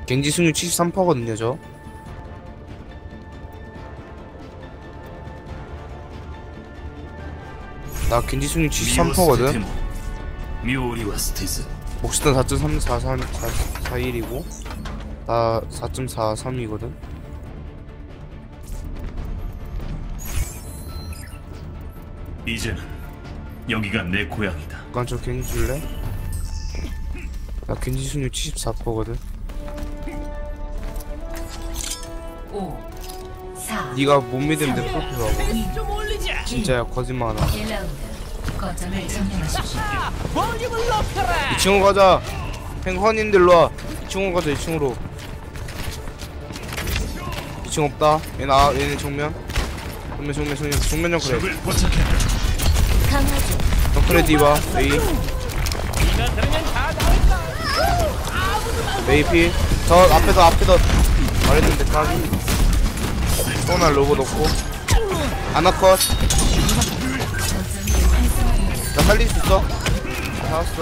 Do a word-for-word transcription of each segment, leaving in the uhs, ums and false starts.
겐지 승률 칠십삼 퍼센트거든요 저. 나 겐지 승률 칠십삼 퍼센트거든. 목스턴 사 점 삼사삼사일이고 나 사 점 사삼이거든. 이제는 여기가 내 고향이다. 잠깐 저 겐지 줄래? 나 겐지 승률 칠십사 퍼센트거든. 오, 사, 네가 못 믿으면 내 프로필하고. 진짜야 거짓말 하나. 일 라운드. 거점을 점령하십시오. 이 층으로 가자. 행헌님들 일로와. 이 층으로 가자. 이 층으로. 이 층 없다. 얘는 아 얘는 정면. 정면 정면 정면 정면 정크레. 강화주. 정크레 디바 메이. 메이 피. 저 앞에서 앞에서 말했는데 까비. 소나 로봇 없고. 아나컷. 나 살릴 수 있어? 살았어.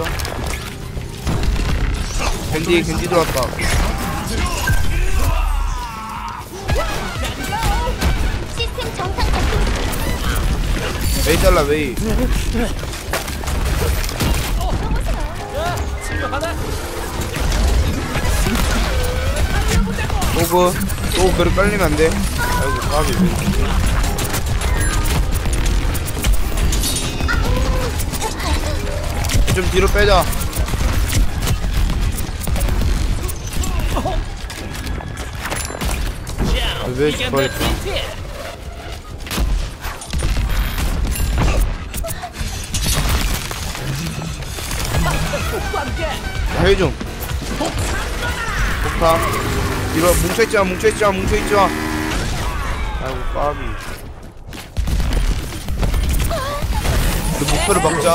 겐지 겐지 들어왔다. 시스템 정상 작동. 메이 잘라 메이. 오그 또 그래 깔리면 안돼. 아이고 까비. 좀 뒤로 빼자. 왜 죽어있다. 해좀 폭탄 이거 뭉쳐있지마 뭉쳐있지마 뭉쳐있지마. 아이고 까비. 그 목표를 막자.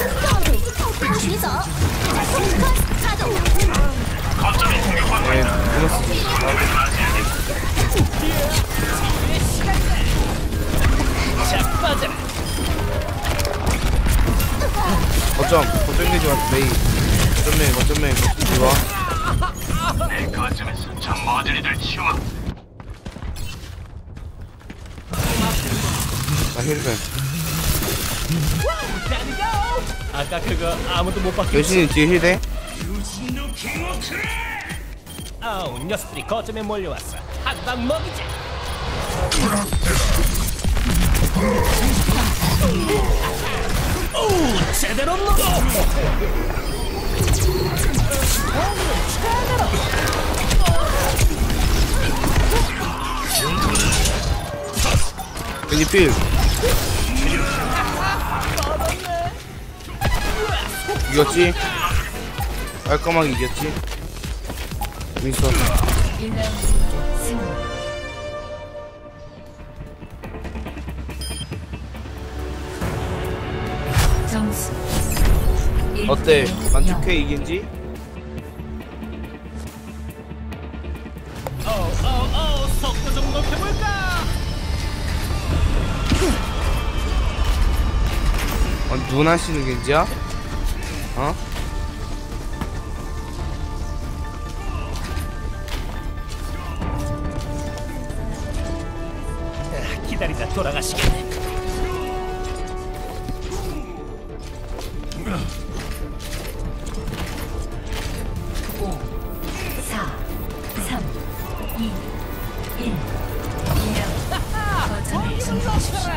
네, 보너스지. 거점, 거점 내지 마, 메이. 거점 메이, 거점 메이, 거점 와. 내 거점에서 저 머저리들 치워. 나 힐벤. 아까 그거 아무도 못 봤겠지. 여신이 뒤에 힐대? 아우 녀석들이 거점에 몰려왔어. 한방 먹이자. 오 제대로 먹어. 겐지 필. 이겼지? 깔끔하게 이겼지? 재밌어. 일 라운드 승. 점수. 어때? 만족해 이긴지? 어어어 속도 좀 높여볼까? 어, 눈 하시는 겐지야? 어? 기다리다 돌아가시겠네. 오, 사, 삼, 이, 일. 일 라운드. 거점을 점령하십시오.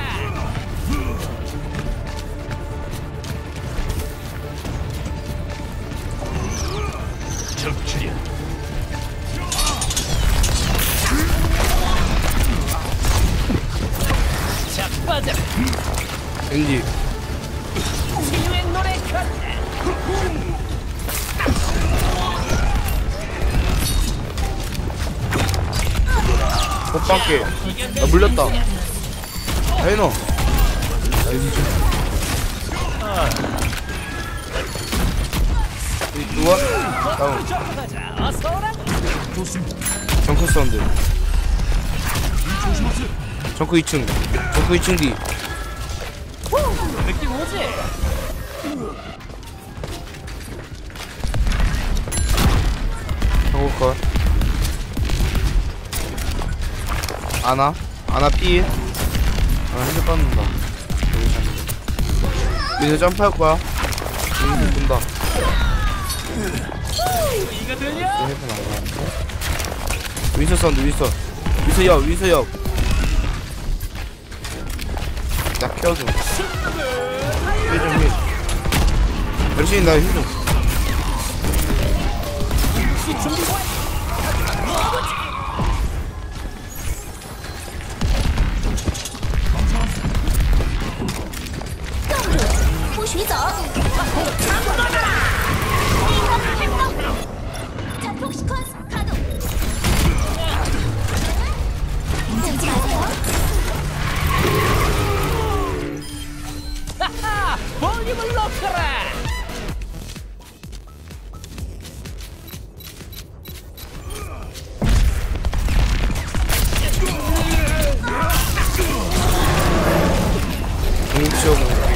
적출이야. 자빠져. 겐지 치유의 노래 간다. 꽃방개. 나 물렸다. 아이노. 이 누워? 다운. 가자. 어서 오라고. 정크 사운드. 정크 이 층. 정크 이 층 뒤. 느낌 오지? 정크 컷. 아나 아나 피 아나 핸드 빠는다. 이제 점프할 거야. 이제 본다. 이거 들려? 헤드 나가는데. 윈서 사운드 윈서 윈서 역 윈서 역. 나 케어줘. 힐좀 힐. 열심히 나 힐좀. 폭시퀀스 가동. 인정지 마세요. 하하! 볼륨을 높여라! 공치하고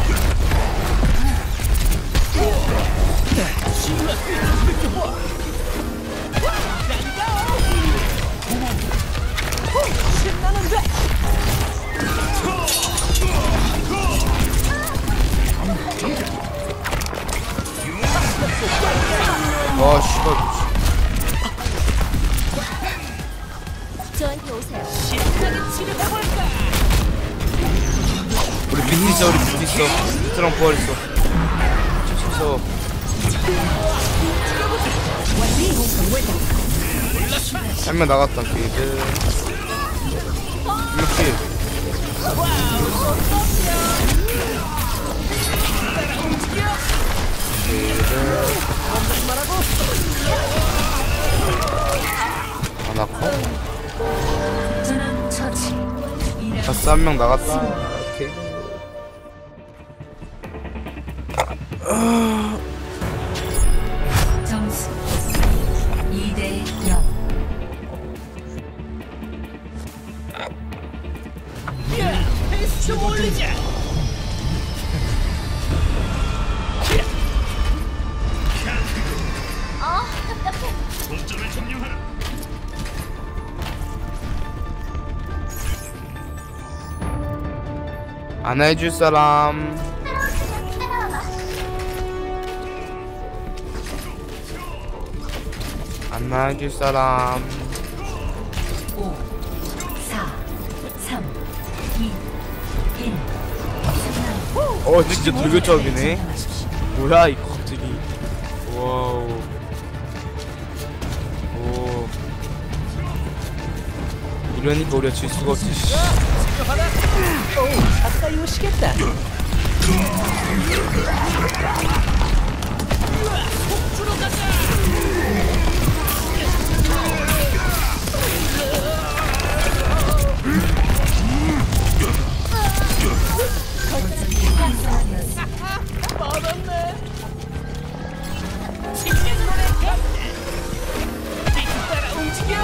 신나는데! 와 씨발 저한테 오세요. 신나게 치료해볼까? 우리 비트 있어 우리 비트 있어 트럼 부활 있어 있어 한 명 나갔다 게이드 이렇게 아나커 전원 처치. 이라 다스 한 명 나갔다 오케이 점수 이 대 영. 야! 페이스 좀 올리자! 아, 답답해. 거점을 점령하라. 안아줄 사람 안아줄 사람 오, 사, 삼, 이, 일. 어 진짜 돌격적이네 뭐야 이거 갑자기 와우 오 이러니까 우리가 질 수가 없지 씨. 치료하라! 오, 가까이 오시겠다! 속주로 가자! 뻗었네! 직진으로 내가! 따라 움직여!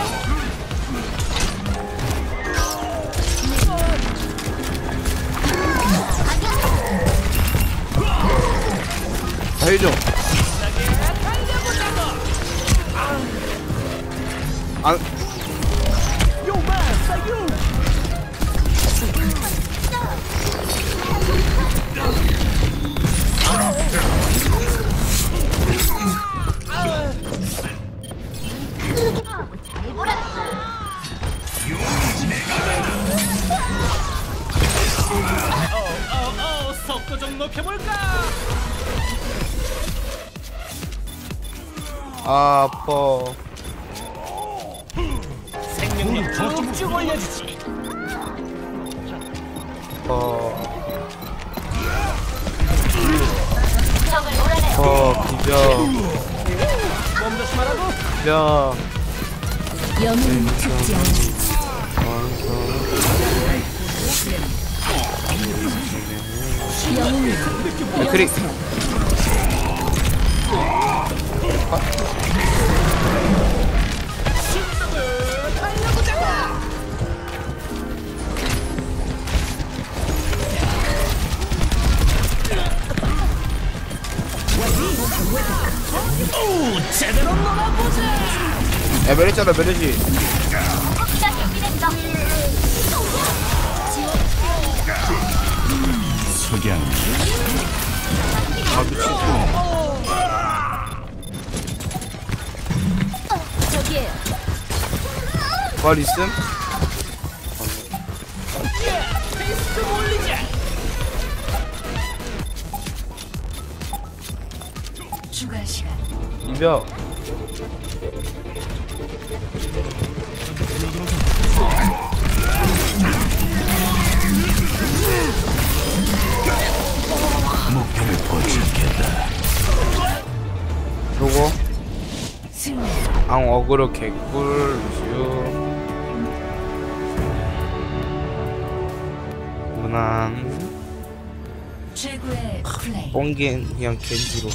다 해줘 안 요마사유! 어어어 속도 좀 높여볼까? 아, 아파 생명력 쭉쭉 올려주지. 어. 어, 비벼 몸 조심하라고. 비벼 영웅은 죽지 않아. 영웅이 맥크리 오, 제대로 놀아보자. 야 메르잖아 메르지 시작 준비됐어. 석양. 아 미친. 저기에요. 말 있음? 추가 시간 이벽. 목표를 포착했다. 요거 승리 앙 어그로 개꿀 루시우 무난 최고의 플레이 뽕겐 그냥 겐지로